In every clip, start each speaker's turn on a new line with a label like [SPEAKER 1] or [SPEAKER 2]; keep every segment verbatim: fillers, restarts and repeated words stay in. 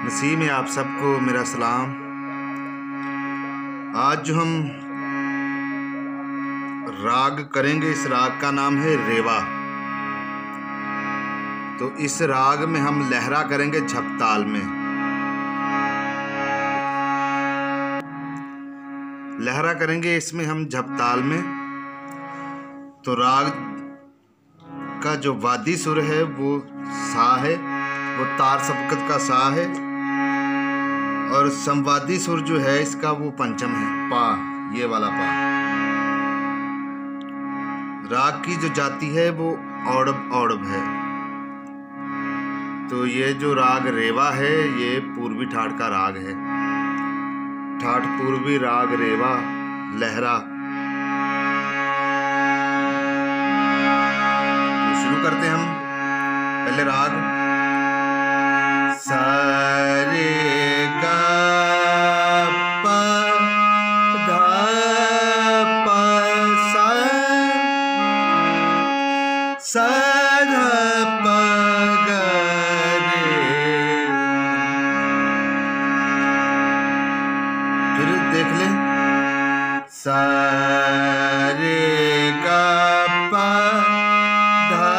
[SPEAKER 1] नसीब में आप सबको मेरा सलाम। आज जो हम राग करेंगे, इस राग का नाम है रेवा। तो इस राग में हम लहरा करेंगे झपताल में। लहरा करेंगे इसमें हम झपताल में। तो राग का जो वादी सुर है वो सा है, वो तार सबकत का सा है, और संवादी सुर जो है इसका वो पंचम है, पा, ये वाला पा। राग की जो जाति है वो औड़ब औड़ब है। तो ये जो राग रेवा है ये पूर्वी ठाट का राग है। ठाट पूर्वी राग रेवा लहरा। तो शुरू करते हैं हम। पहले राग सा रे गा पा धा पा सा सा धा पा गा रे। फिर देख ले सा रे गा पा धा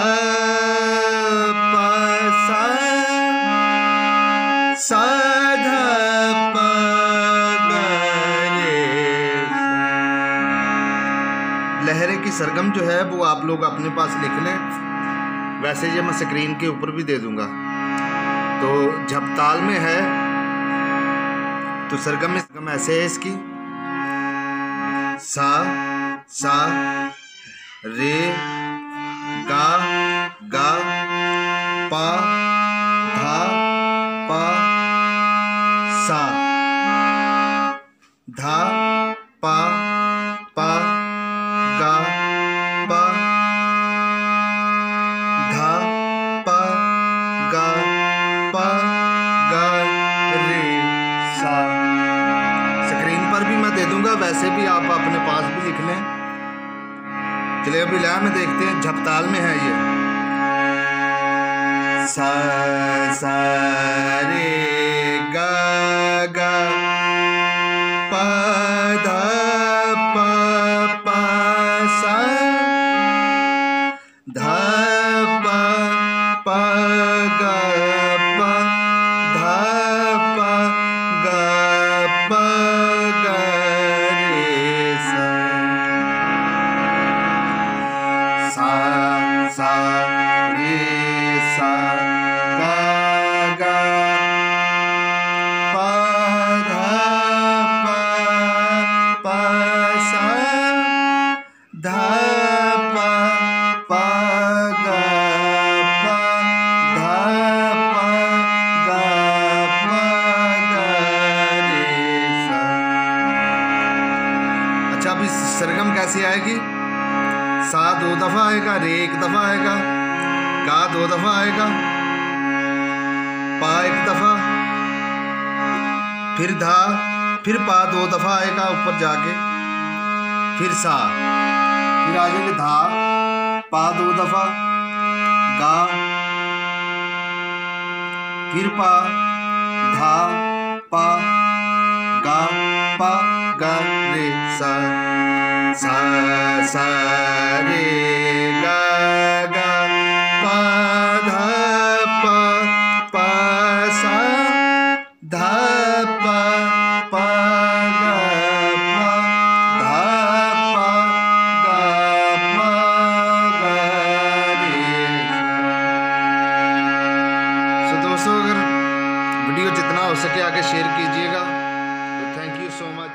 [SPEAKER 1] पा सा सा धा पा गा रे। लहरे की सरगम जो है वो आप लोग अपने पास लिख लें। वैसे ये मैं स्क्रीन के ऊपर भी दे दूंगा। तो झपताल में है तो सरगम में सरगम ऐसे है इसकी, सा सा रे गा गा पा धा पा सा धा पा पा गा पा धा पा गा पा गा रे सा। स्क्रीन पर भी मैं दे दूंगा, वैसे भी आप अपने पास भी लिख लें। चलिए अभी लय में देखते हैं। झपताल में है ये सा सा रे गा गा पा धा पा पा सा धा पा पा गा पा धा पा गा पा गा रे सा। सा सा रे सा गा गा पा धा पा पा सा धा पा पा गा पा धा पा गा पा गा रे सा। अच्छा, अब इस सरगम कैसे आएगी? सा दो दफा आएगा, रे एक दफा आएगा, गा दो दफा आएगा, पा एक दफा, फिर धा, फिर पा दो दफा आएगा ऊपर जाके, फिर सा, फिर आ जाएंगे धा पा दो दफा, गा, फिर पा धा पा गा पा गा रे सा। सा सा रे गा गा पा धा पा पा सा धा पा पा गा पा धा पा गा पा गा रे सा। सो दोस्तों, अगर वीडियो जितना हो सके आगे शेयर कीजिएगा। तो थैंक यू सो मच।